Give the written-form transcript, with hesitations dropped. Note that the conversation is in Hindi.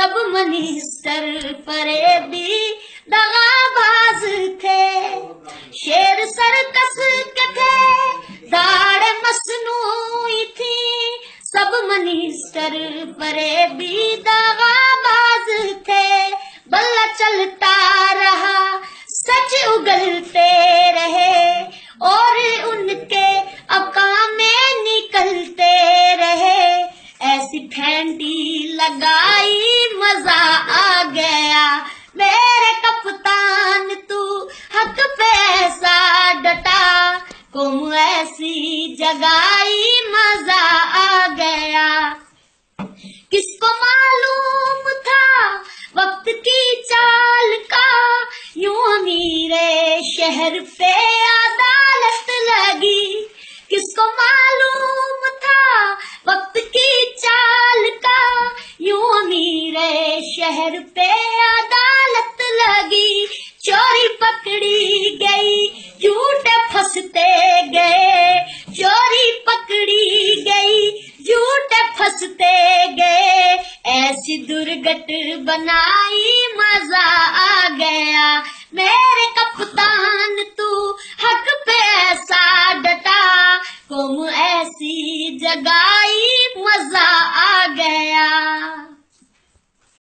सब मनिस्टर फरेबी दगाबाज थे, शेर सर्कस के थे दाढ़ मसनूई थी, सब मनिस्टर फरेबी दगाबाज थे। बल्ला चलता रहा सच उगलते रहे और उनके अकाम में निकलते रहे, ऐसी फेंटी लगाई मजा आ गया, मेरे कप्तान तू हक पे ऐसा डटा, कौम ऐसी जगाई मजा आ गया। किसको मालूम था वक्त की चाल का, यूं अमीरे शहर पे अदालत लगी, किसको मालूम था वक्त की चाल का, यूं अमीरे शहर पे अदालत लगी। चोरी पकड़ी गई झूठे फंसते गए, चोरी पकड़ी गई झूठे फंसते गए, ऐसी दुर्घट बनाई